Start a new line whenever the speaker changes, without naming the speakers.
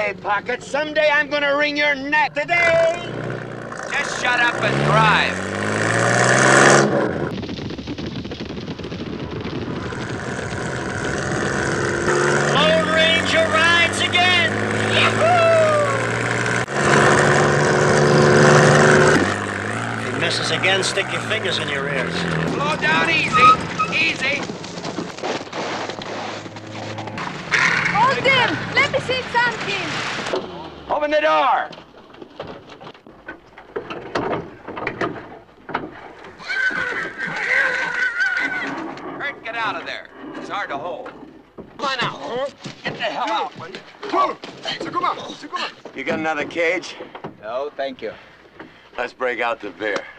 way, Pocket. Someday I'm gonna wring your neck. Today!
Just shut up and drive.
Lone Ranger rides again! If he misses again, stick your fingers in your ears.
Slow down easy. Easy.
Hold him! Let me see something!
Open the door!
Kurt, get out of there. It's hard to hold.
Come on out. Get the hell out, will you? You got another cage?
No, thank you.
Let's break out the beer.